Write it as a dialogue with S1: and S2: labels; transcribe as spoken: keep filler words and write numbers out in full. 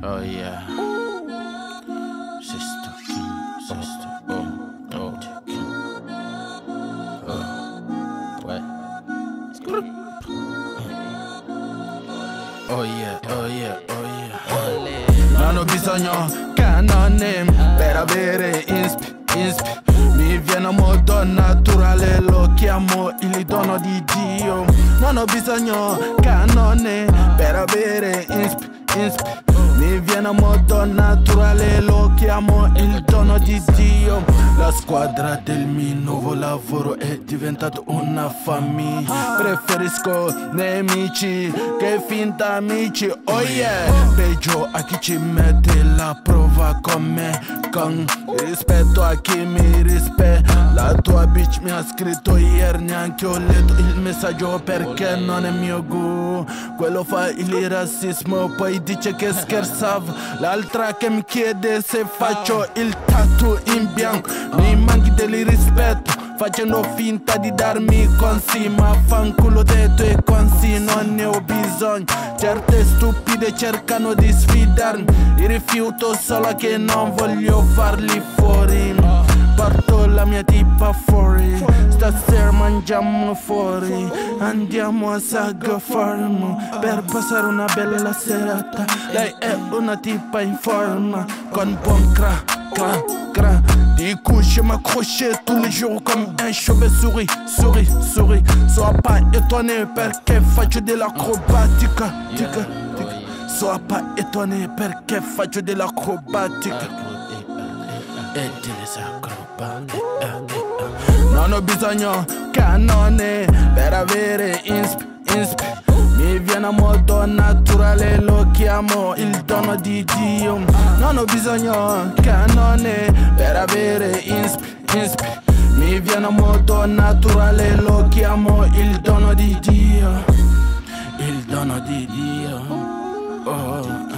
S1: Oh yeah. Sister King, sister. Oh, oh, King. Oh, what? Oh yeah, oh yeah, oh yeah. Non ho bisogno canone per avere inspi, inspi. Mi viene molto naturale, lo chiamo il dono di Dio. Non ho bisogno canone per avere inspi, inspi. Mi viene molto naturale, lo chiamo il dono di Dio. La squadra del mio nuovo lavoro è diventata una famiglia. Preferisco nemici che finta amici, oh yeah. Peggio a chi ci mette la prova con me, con rispetto a chi mi rispetta. La tua bitch mi ha scritto ieri, neanche ho letto il messaggio perché non è mio gu. Quello fa il razzismo, poi dice che scherzavo. L'altra che mi chiede se faccio il tattoo in bianco. Mi manchi del rispetto, facendo finta di darmi consigli, ma fanculo dei tuoi consigli, non ne ho bisogno. Certe stupide cercano di sfidarmi, io rifiuto solo che non voglio farli fuori. Porto la mia tipa fuori, stasera mangiamo fuori. Andiamo a Saga Farm per passare una bella serata. Lei è una tipa in forma, con buon cra, cra, cra. Des couches, je m'accrochais tous les jours comme un chauve-souris, souris, souris. Sois pas étonné perché faccio dell'acrobatica, tica, tica. Sois pas étonné perché faccio dell'acrobatica e dell'acrobatica. Non ho bisogno canone per avere inspi, inspi. Mi viene molto naturale, lo chiamo il dono di Dio. Non ho bisogno canone per avere inspi, inspi. Mi viene molto naturale, lo chiamo il dono di Dio. Il dono di Dio. Oh.